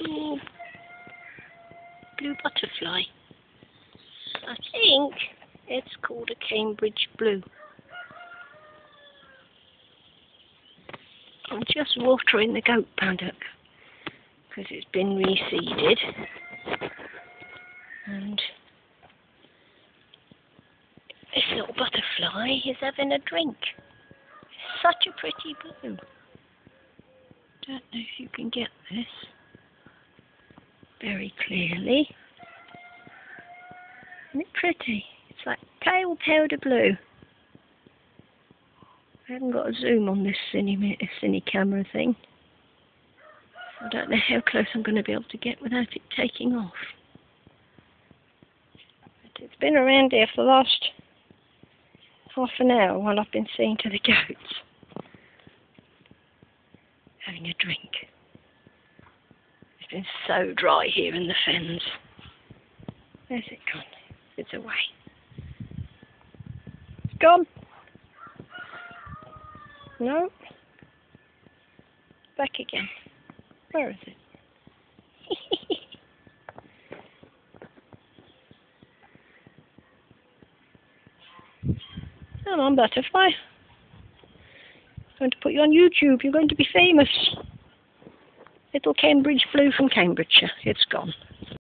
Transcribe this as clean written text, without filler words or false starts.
Oh, blue butterfly. I think it's called a Cambridge blue. I'm just watering the goat paddock because it's been reseeded, and this little butterfly is having a drink. It's such a pretty blue. Don't know if you can get this very clearly. Isn't it pretty? It's like pale powder blue. I haven't got a zoom on this cine camera thing. I don't know how close I'm going to be able to get without it taking off. But it's been around here for the last half an hour while I've been seeing to the goats. Having a drink. It's been so dry here in the fens. Where's it gone? It's away. It's gone. No. Back again. Where is it? Come on, butterfly. I'm going to put you on YouTube. You're going to be famous. Little Cambridge blue from Cambridgeshire. It's gone.